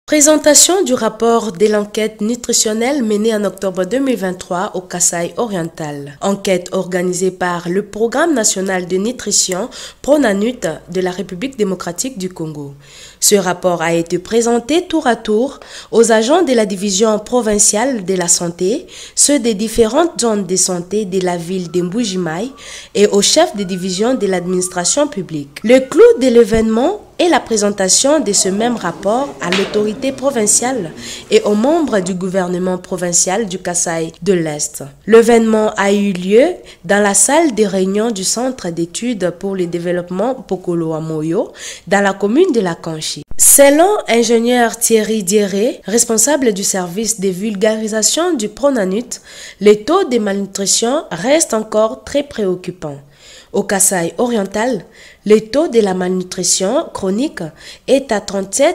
Présentation du rapport de l'enquête nutritionnelle menée en octobre 2023 au Kasaï oriental. Enquête organisée par le Programme national de nutrition Pronanut de la République démocratique du Congo. Ce rapport a été présenté tour à tour aux agents de la division provinciale de la santé, ceux des différentes zones de santé de la ville de Mbujimaï et aux chefs de division de l'administration publique. Le clou de l'événement et la présentation de ce même rapport à l'autorité provinciale et aux membres du gouvernement provincial du Kasaï de l'Est. L'événement a eu lieu dans la salle de réunion du Centre d'études pour le développement Pokolo Amoyo dans la commune de la Kanchi. Selon ingénieur Thierry Dieré, responsable du service de vulgarisation du Pronanut, les taux de malnutrition restent encore très préoccupants. Au Kasaï oriental, le taux de la malnutrition chronique est à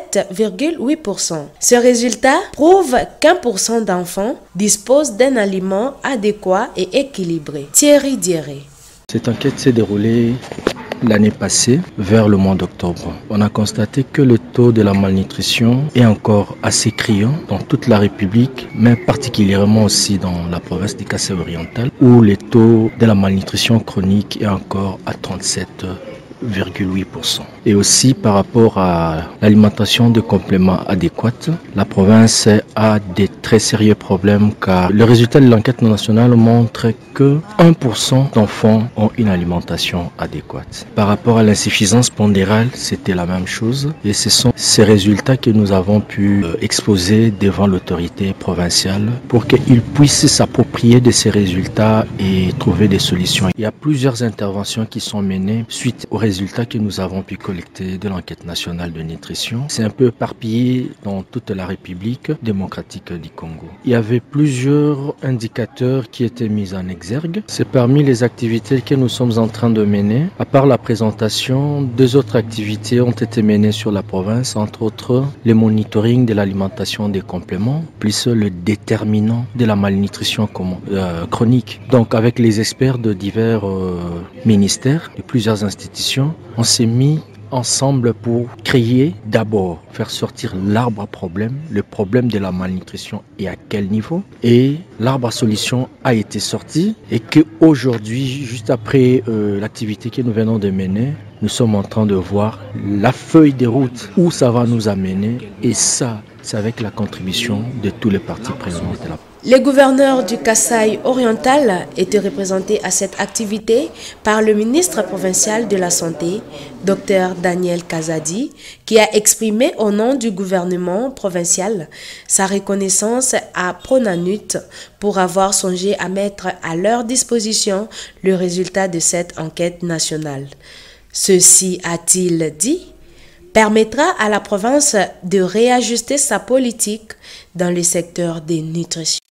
37,8%. Ce résultat prouve qu'1% d'enfants disposent d'un aliment adéquat et équilibré. Thierry Dieré. Cette enquête s'est déroulée l'année passée, vers le mois d'octobre. On a constaté que le taux de la malnutrition est encore assez criant dans toute la République, mais particulièrement aussi dans la province du Kasaï oriental, où le taux de la malnutrition chronique est encore à 37,8%. Et aussi par rapport à l'alimentation de compléments adéquats, la province a des très sérieux problèmes car le résultat de l'enquête nationale montre que 1% d'enfants ont une alimentation adéquate. Par rapport à l'insuffisance pondérale, c'était la même chose et ce sont ces résultats que nous avons pu exposer devant l'autorité provinciale pour qu'ils puissent s'approprier de ces résultats et trouver des solutions. Il y a plusieurs interventions qui sont menées suite aux résultats que nous avons pu collecter de l'enquête nationale de nutrition. C'est un peu éparpillé dans toute la République démocratique du Congo. Il y avait plusieurs indicateurs qui étaient mis en exergue. C'est parmi les activités que nous sommes en train de mener. À part la présentation, deux autres activités ont été menées sur la province, entre autres le monitoring de l'alimentation des compléments, plus le déterminant de la malnutrition chronique. Donc avec les experts de divers ministères et plusieurs institutions, on s'est mis ensemble pour créer d'abord, faire sortir l'arbre à problème, le problème de la malnutrition et à quel niveau. Et l'arbre à solution a été sorti et qu'aujourd'hui, juste après l'activité que nous venons de mener, nous sommes en train de voir la feuille de route où ça va nous amener et ça, c'est avec la contribution de tous les partis présents de la. Les gouverneurs du Kasaï oriental étaient représentés à cette activité par le ministre provincial de la Santé, Dr Daniel Kazadi, qui a exprimé au nom du gouvernement provincial sa reconnaissance à Pronanut pour avoir songé à mettre à leur disposition le résultat de cette enquête nationale. Ceci, a-t-il dit, permettra à la province de réajuster sa politique dans le secteur des nutritions.